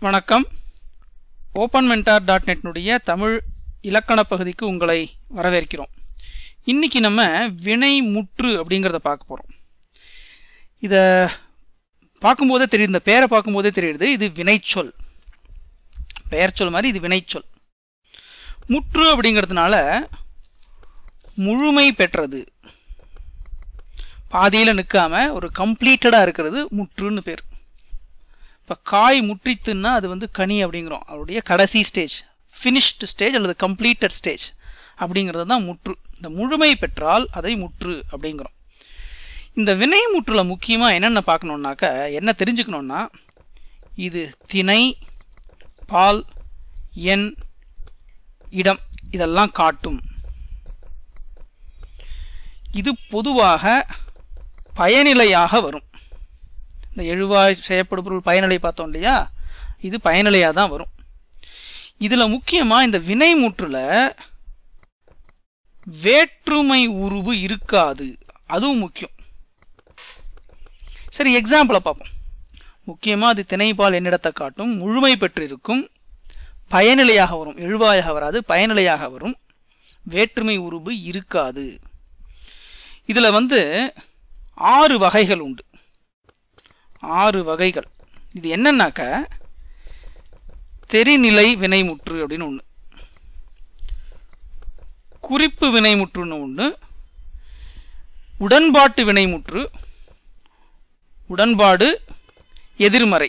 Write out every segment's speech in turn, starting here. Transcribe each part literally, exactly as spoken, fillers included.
வணக்கம். Open mentor dot net னுடைய தமிழ் இலக்கண பகுதிக்கு உங்களை வரவேற்கிறோம். இன்னைக்கு நம்ம வினை முற்று அப்படிங்கறத பார்க்க போறோம். இத பார்க்கும்போதே தெரியுது, இந்த பேரை பார்க்கும்போதே தெரியுது இது வினைச்சொல். பெயர் சொல் மாதிரி இது வினைச்சொல். முற்று அப்படிங்கிறதுனால முழுமை பெற்றது, பாதியில நிற்காம ஒரு கம்ப்ளீட்டடா இருக்கிறது முற்றுன்னு பேர். இப்போ காய் முற்றித்துன்னா அது வந்து கனி அப்படிங்கிறோம், அவருடைய கடைசி ஸ்டேஜ், ஃபினிஷ்டு ஸ்டேஜ் அல்லது கம்ப்ளீட்டட் ஸ்டேஜ் அப்படிங்கிறது தான் முற்று. இந்த முழுமை பெற்றால் அதை முற்று அப்படிங்கிறோம். இந்த வினை முற்றுல முக்கியமாக என்னென்ன பார்க்கணுன்னாக்க என்ன தெரிஞ்சுக்கணுன்னா, இது திணை, பால், எண், இடம் இதெல்லாம் காட்டும். இது பொதுவாக பயனிலையாக வரும். இந்த எழுவாய் செய்யப்படும் பொருள் பயனிலை பார்த்தோம் இல்லையா, இது பயனிலையா தான் வரும். இதுல முக்கியமா இந்த வினை முற்றுல வேற்றுமை உருவு இருக்காது, அதுவும் முக்கியம். சரி, எக்ஸாம்பிள பார்ப்போம். முக்கியமா அது திணைப்பால் என்னிடத்தை காட்டும், முழுமை பெற்று இருக்கும், பயனிலையாக வரும், எழுவாயாக வராது, பயனிலையாக வரும், வேற்றுமை உருவு இருக்காது. இதுல வந்து ஆறு வகைகள் உண்டு. ஆறு வகைகள். இது என்னன்னாக்க தெரிநிலை வினைமுற்று அப்படின்னு ஒண்ணு, குறிப்பு வினைமுற்றுன்னு ஒண்ணு, உடன்பாட்டு வினைமுற்று, உடன்பாடு எதிர்மறை.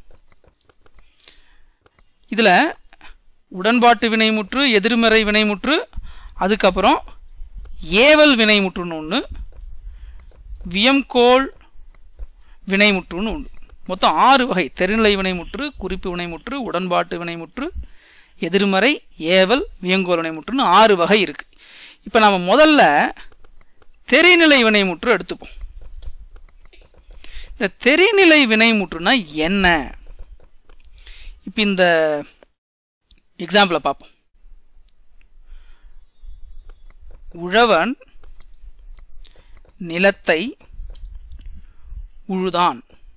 இதுல உடன்பாட்டு வினைமுற்று, எதிர்மறை வினைமுற்று, அதுக்கப்புறம் ஏவல் வினைமுற்றுன்னு ஒண்ணு, வியம்கோள் வினைமுற்றுன்னு உண்டு. மொத்தம் ஆறு வகை. தெரிநிலை வினைமுற்று, குறிப்பு வினைமுற்று, உடன்பாட்டு வினைமுற்று, எதிர்மறை, ஏவல், வியங்கோல் வினைமுற்றுன்னு ஆறு வகை இருக்கு. இப்ப நாம முதல்ல தெரிநிலை வினைமுற்று எடுத்துப்போம். இந்த தெரிநிலை வினைமுற்றுனா என்ன? இப்ப இந்த எக்ஸாம்பிள பார்ப்போம். உழவன் நிலத்தை உழுதான்.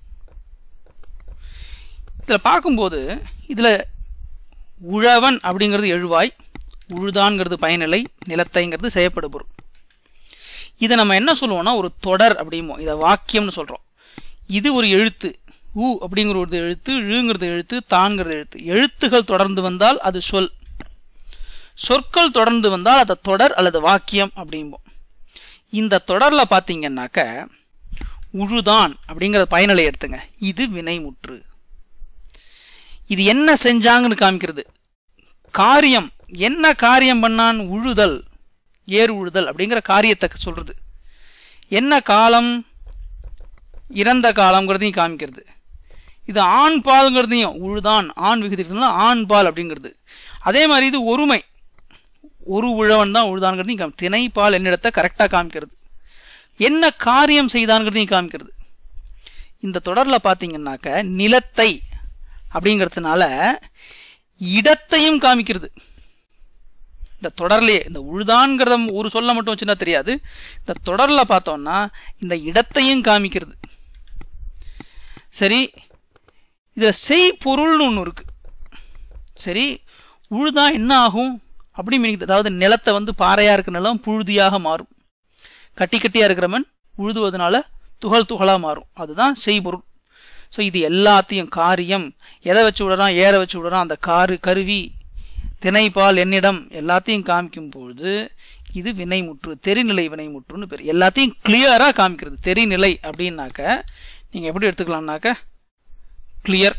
இதுல பார்க்கும்போது இதுல உழவன் அப்படிங்கிறது எழுவாய், உழுதான்ங்கிறது பயனிலை, நிலத்தைங்கிறது செய்யப்படு பொருள். இதை நம்ம என்ன சொல்லுவோம்னா ஒரு தொடர் அப்படிமோ, இதை வாக்கியம்னு சொல்றோம். இது ஒரு எழுத்து, உ அப்படிங்கிற ஒரு எழுத்து, ழுங்கிறது எழுத்து, தான்கிறது எழுத்து. எழுத்துகள் தொடர்ந்து வந்தால் அது சொல், சொற்கள் தொடர்ந்து வந்தால் அது தொடர் அல்லது வாக்கியம் அப்படிம்போம். இந்த தொடர்ல பாத்தீங்கன்னாக்க உழுதான் அப்படிங்கிற பயனிலை எடுத்துங்க, இது வினைமுற்று. இது என்ன செஞ்சாங்கன்னு காமிக்கிறது, காரியம் என்ன காரியம் பண்ணான், உழுதல், ஏர் உழுதல் அப்படிங்கிற காரியத்தை சொல்றது. என்ன காலம், இறந்த காலம்ங்கிறதையும் காமிக்கிறது. இது ஆண் பால்ங்கிறதையும், உழுதான் ஆண் விகுதி ஆண் பால் அப்படிங்கிறது. அதே மாதிரி இது ஒருமை, ஒரு உழவன் தான் உழுதான்ங்கிறதையும் திணை பால் என்னிடத்தை கரெக்டா காமிக்கிறது. என்ன காரியம் செய்தான்ங்கிறதையும் காமிக்கிறது. இந்த தொடர்ல பாத்தீங்கன்னாக்க நிலத்தை அப்படிங்கிறதுனால இடத்தையும் காமிக்கிறது. இந்த தொடர்லயே இந்த உழுதான்கிற ஒரு சொல்ல மட்டும் வச்சுன்னா தெரியாது, இந்த தொடர்ல பார்த்தோம்னா இந்த இடத்தையும் காமிக்கிறது. சரி, இதுல செய் பொருள்னு ஒண்ணு இருக்கு. சரி, உழுதா என்ன ஆகும் அப்படி மீனிங், அதாவது நிலத்தை வந்து பாறையா இருக்கிற நிலம் புழுதியாக மாறும், கட்டி கட்டியா இருக்கிறவன் உழுதுவதனால துகள் துகளா மாறும், அதுதான் செய்பொருள். ஸோ இது எல்லாத்தையும் காரியம், எதை வச்சு விடுறான், ஏற வச்சு விடுறான், அந்த காரு கருவி, திணைப்பால் என்னிடம் எல்லாத்தையும் காமிக்கும் பொழுது இது வினைமுற்று, தெரிநிலை வினைமுற்றுன்னு பேர். எல்லாத்தையும் கிளியரா காமிக்கிறது. தெரிநிலை அப்படின்னாக்க நீங்க எப்படி எடுத்துக்கலாம்னாக்க கிளியர்.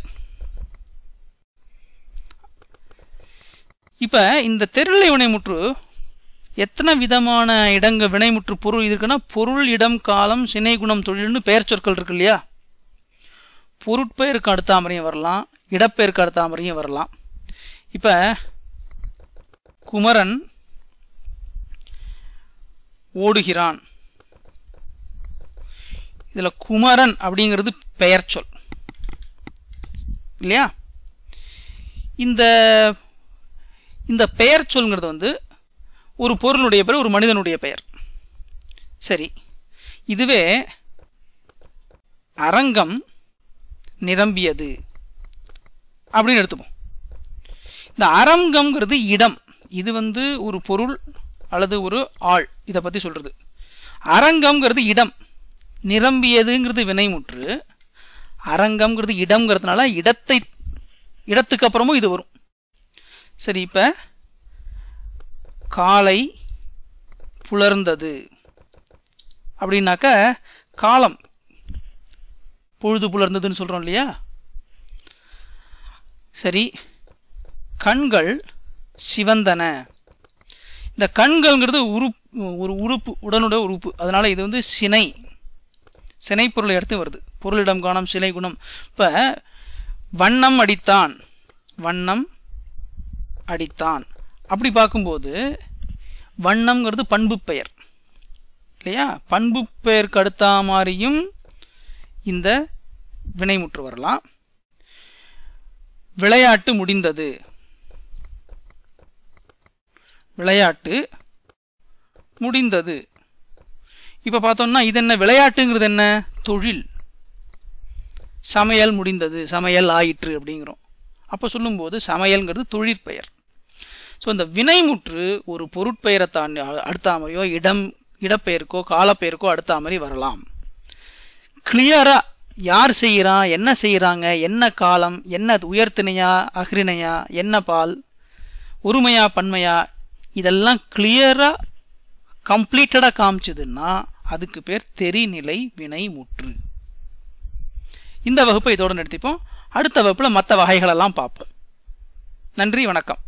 இப்ப இந்த தெரிநிலை வினைமுற்று எத்தனை விதமான இடங்க வினைமுற்று பொருள் இருக்குன்னா, பொருள், இடம், காலம், சினை, குணம், தொழில்னு பெயர் சொற்கள் இருக்கு இல்லையா. பொருட்பெயருக்கு அடுத்தாமரையும் வரலாம், இடப்பெயருக்கு அடுத்தாமரையும் வரலாம். இப்ப குமரன் ஓடுகிறான், இதுல குமரன் அப்படிங்கிறது பெயர் சொல் இல்லையா. இந்த இந்த பெயர் சொல்ங்கிறது வந்து ஒரு பொருளுடைய பெயர், ஒரு மனிதனுடைய பெயர். சரி, இதுவே அரங்கம் நிரம்பியது, அப்படின்னு எடுத்துப்போம். இந்த அரங்கம்ங்கிறது இடம். இது வந்து ஒரு பொருள் அல்லது ஒரு ஆள், இதை பத்தி சொல்றது. அரங்கம்ங்கிறது இடம், நிரம்பியதுங்கிறது வினைமுற்று, அரங்கம்ங்கிறது இடம்ங்கிறதுனால இடத்தை இடத்துக்கு அப்புறமும் இது வரும். சரி, இப்ப காலை புலர்ந்தது அப்படின்னாக்க காலம் பொழுது புலர்ந்ததுன்னு சொல்றோம் இல்லையா? சரி, கண்கள் சிவந்தன. இந்த கண்கள்ங்கிறது உறுப்பு, ஒரு உறுப்பு, உடனுடைய உறுப்பு. அதனால இது வந்து சினை, சினை பொருளை எடுத்து வருது. பொருளிடம் காணம் சிலை குணம். இப்ப வண்ணம் அடித்தான், வண்ணம் அடித்தான் அப்படி பார்க்கும்போது வண்ணம்ங்கிறது பண்பு பெயர் இல்லையா? பண்பு பெயருக்கு அடுத்த மாதிரியும் இந்த வினைமுற்று வரலாம். விளையாட்டு முடிந்தது, விளையாட்டு முடிந்தது. இப்ப பார்த்தோம்னா இது என்ன? விளையாட்டுங்கிறது என்ன? தொழில். சமையல் முடிந்தது, சமையல் ஆயிற்று அப்படிங்கிறோம். அப்ப சொல்லும்போது சமையல்ங்கிறது தொழிற்பெயர். ஸோ இந்த வினைமுற்று ஒரு பொருட்பெயரை தாண்டி அடுத்தாமரையோ இடம் இடப்பெயருக்கோ காலப்பெயருக்கோ அடுத்தாமறி வரலாம். கிளியரா யார் செய்யறான், என்ன செய்யறாங்க, என்ன காலம், என்ன உயர்த்தினையா அகிரிணையா, என்ன பால், ஒருமையா பன்மையா, இதெல்லாம் கிளியரா கம்ப்ளீட்டடா காமிச்சதுன்னா அதுக்கு பேர் தெரிநிலை வினைமுற்று. இந்த வகுப்பை இதோடு நிறுத்திப்போம். அடுத்த வகுப்புல மற்ற வகைகள் எல்லாம் பார்ப்போம். நன்றி, வணக்கம்.